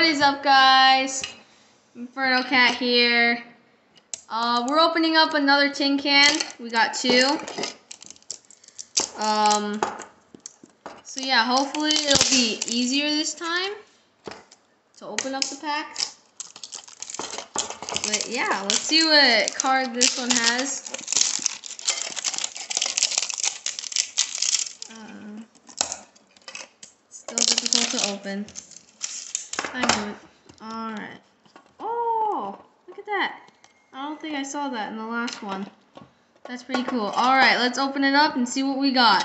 is up, guys? Inferno Cat here. We're opening up another tin can. We got two. So yeah, hopefully it'll be easier this time to open up the pack. But yeah, let's see what card this one has. Still difficult to open. I knew it. Alright. Oh, look at that. I don't think I saw that in the last one. That's pretty cool. Alright, let's open it up and see what we got.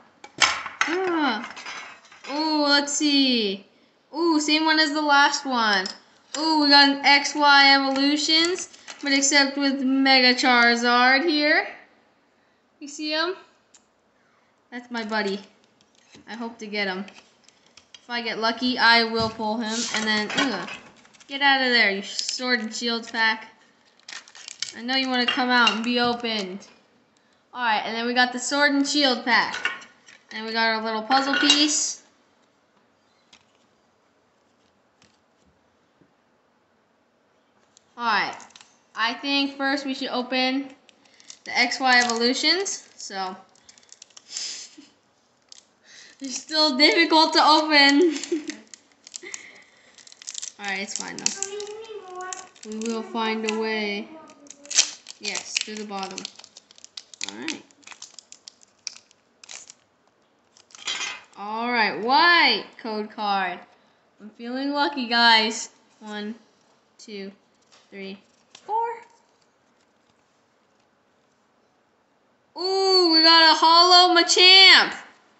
Oh, let's see. Ooh, same one as the last one. Ooh, we got an XY Evolutions, but except with Mega Charizard here. You see him? That's my buddy. I hope to get him. If I get lucky, I will pull him. And then, get out of there, you Sword and Shields pack. I know you want to come out and be opened. Alright, and then we got the Sword and Shield pack. And we got our little puzzle piece. Alright, I think first we should open the XY Evolutions. So, they're still difficult to open. Alright, it's fine though. We will find a way. Yes, to the bottom. Alright. Alright, white code card. I'm feeling lucky, guys. 1, 2, 3, 4. Ooh, we got a hollow Machamp.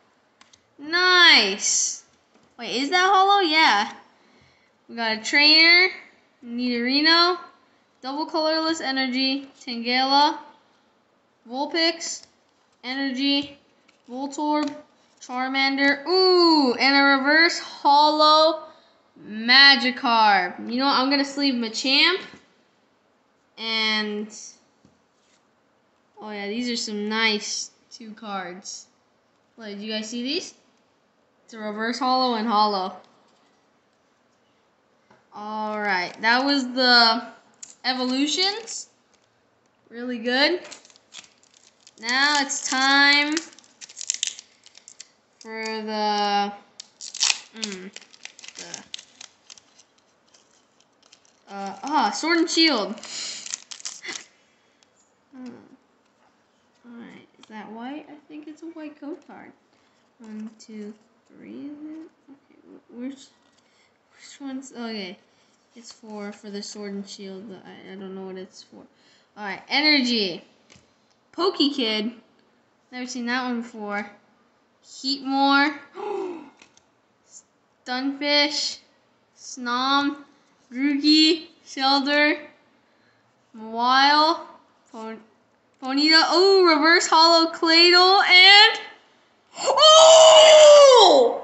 Nice. Wait, is that hollow? Yeah. We got a trainer, Nidorino, double colorless energy, Tangela, Vulpix, energy, Voltorb, Charmander. Ooh, and a reverse hollow Magikarp. You know what? I'm going to sleeve Machamp. And, oh yeah, these are some nice 2 cards. Wait, did you guys see these? It's a reverse hollow and hollow. Alright, that was the Evolutions. Really good. Now it's time for the Sword and Shield. Alright, is that white? I think it's a white code card. 1, 2, 3, is it? Okay, which one's, okay. It's for the Sword and Shield, but I don't know what it's for. Alright, energy. Pokekid. Never seen that one before. Heatmore. Stunfish. Snom. Grookey. Shelder. Mawile. Ponyta. Oh, reverse hollow Claydol. And... oh!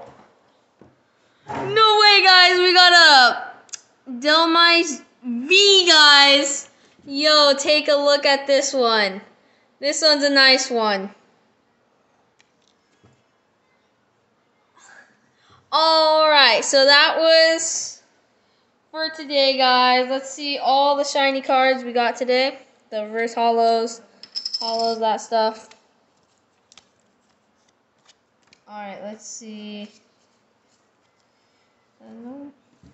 No way, guys. We got a Delmise V, guys. Yo, take a look at this one. This one's a nice one. Alright, so that was for today, guys. Let's see all the shiny cards we got today. The reverse hollows, that stuff. Alright, let's see. Oh,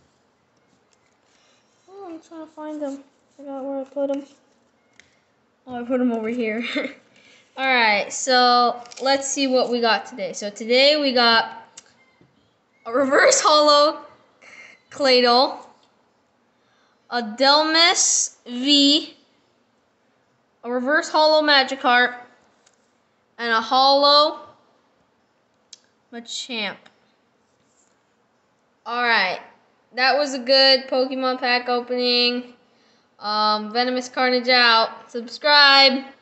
I'm trying to find them. I forgot where I put them. Oh, I put them over here. Alright, so let's see what we got today. So today we got a reverse hollow Claydol, a Delmise V, a reverse hollow Magikarp, and a hollow Machamp. Alright, that was a good Pokemon pack opening. Venomous Carnage out. Subscribe.